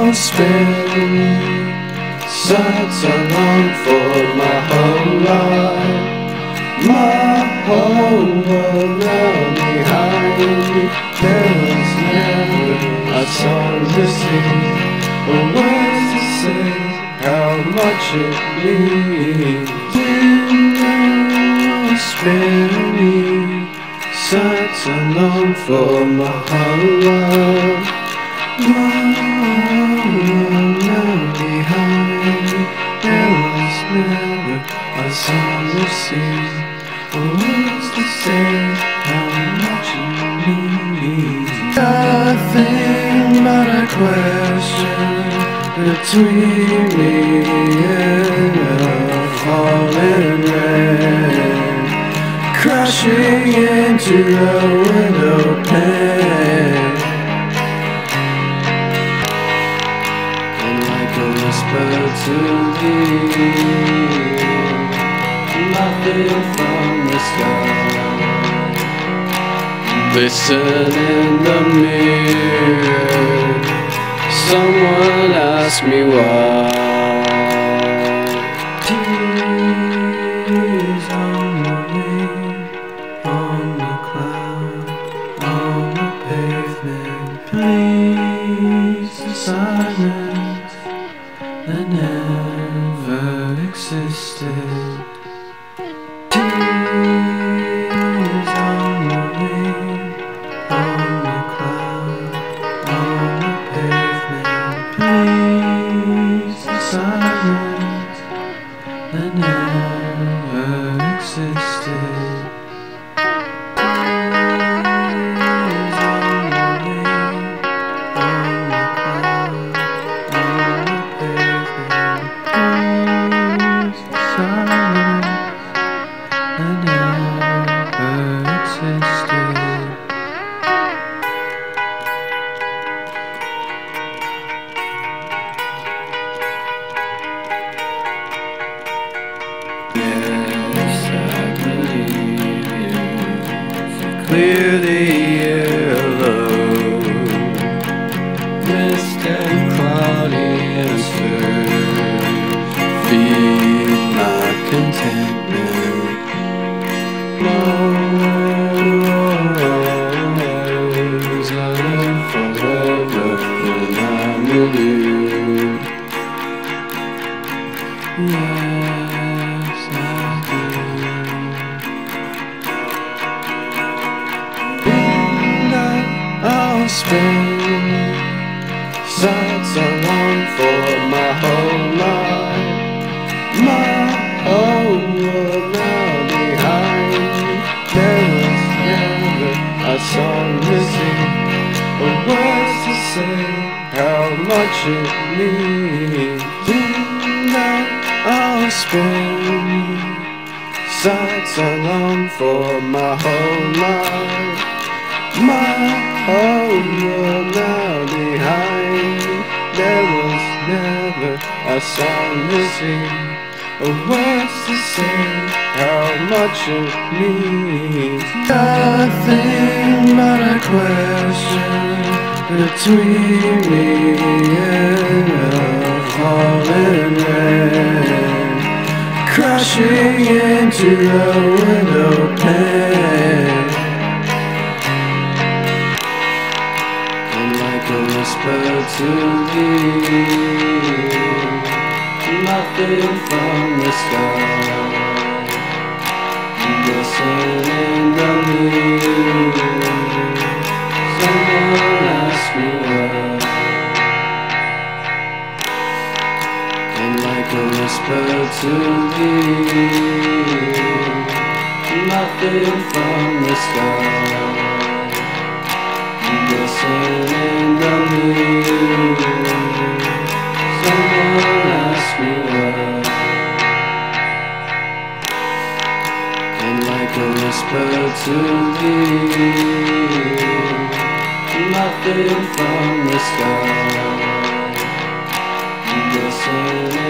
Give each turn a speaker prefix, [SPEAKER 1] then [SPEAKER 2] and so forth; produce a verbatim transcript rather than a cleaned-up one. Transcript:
[SPEAKER 1] I'll spend such a long for my whole life, my whole world now behind me. There was never a song to sing, or words to say how much it means. When I'll spend such a long for my whole life, my world now behind me. There was never a song to sing, or words to say how much it means. Nothing but a question between me and a falling rain, crashing into the window pane. And like a whisper to me, nothing from the sky. Listen in the mirror, someone ask me why. Tears on the wind, on the cloud, on the pavement. Please, the silence that never existed. Tears on the wind, on the cloud, on the pavement. Please, the silence that never existed. Tears on the wind, on the cloud, on the pavement. Please, the silence that never existed. Yes, I believe you to clear the yellow mist and cloudy answers. Feel my contentment. No worries, I live forever when I'm with you. Yes, I do. And I'll spend such a long for my whole life, my whole world now behind me. There was never a song to sing, or words to say how much it means. And I'll spend such a long for my whole life, my whole world now behind me. There was never a song to sing, or words to say how much it means. Nothing but a question between me and a falling rain, crashing into the window pane. And like a whisper to me, nothing from the sky. Listen in the mirror, someone ask me why. And like a whisper to me, nothing from the sky. Listen in the mirror, someone ask me why. And like a whisper to me, nothing from the sky. Listen